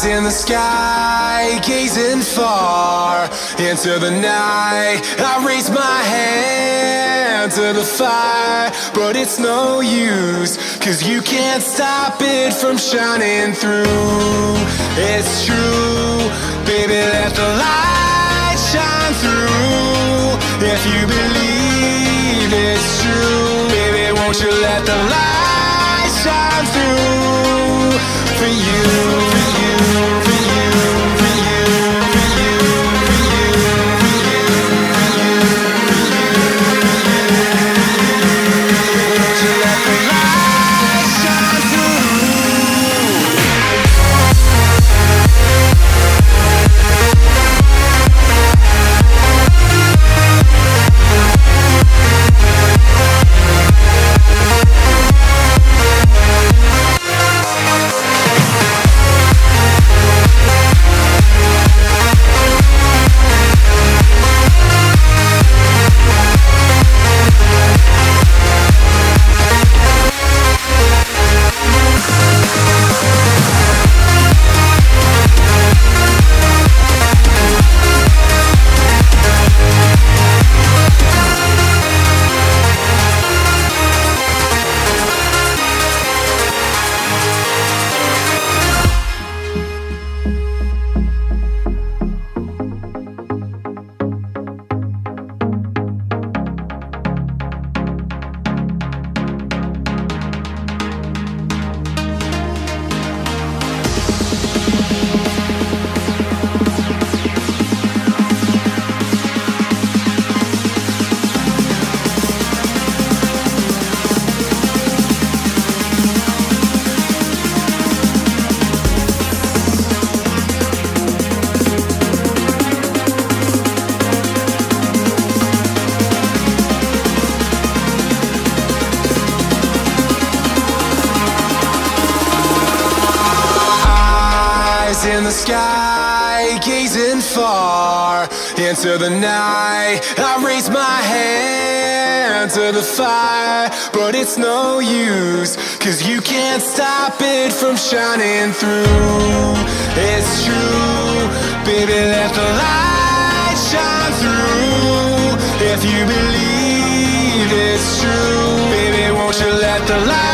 In the sky, gazing far into the night, I raise my hand to the fire, but it's no use, 'cause you can't stop it from shining through. It's true, baby, let the light shine through. If you believe it's true, baby, won't you let the light shine through for you, for you, for you, for you, for you, for you, for you, for you, won't you let the light shine through? In the sky, gazing far into the night, I raise my hand to the fire, but it's no use, 'cause you can't stop it from shining through. It's true, baby, let the light shine through. If you believe it's true, baby, won't you let the light